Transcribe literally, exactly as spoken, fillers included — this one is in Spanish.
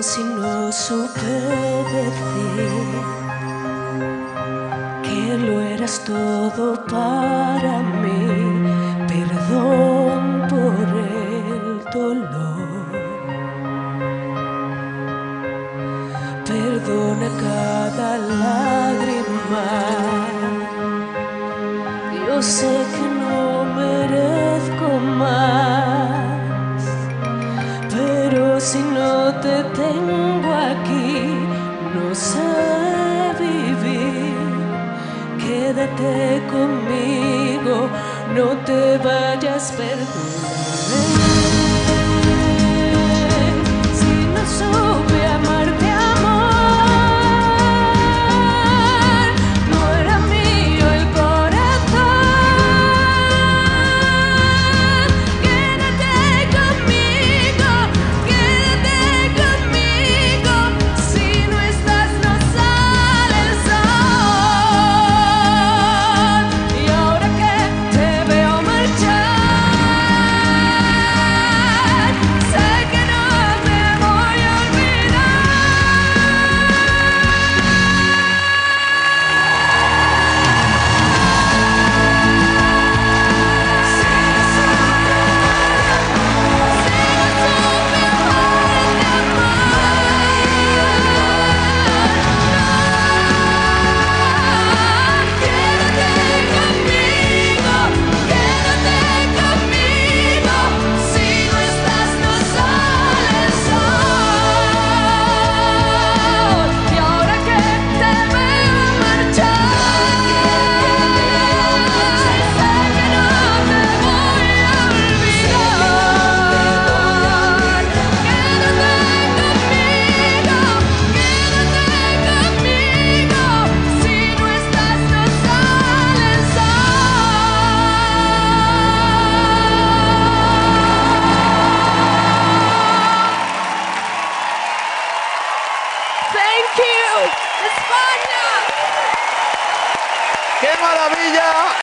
si no supe decir que lo eras todo para mí. Perdón por el dolor, perdona cada lágrima. Yo sé que no merezco más, pero si no te tengo aquí, no sé vivir. Quédate conmigo, no te vayas, perdona.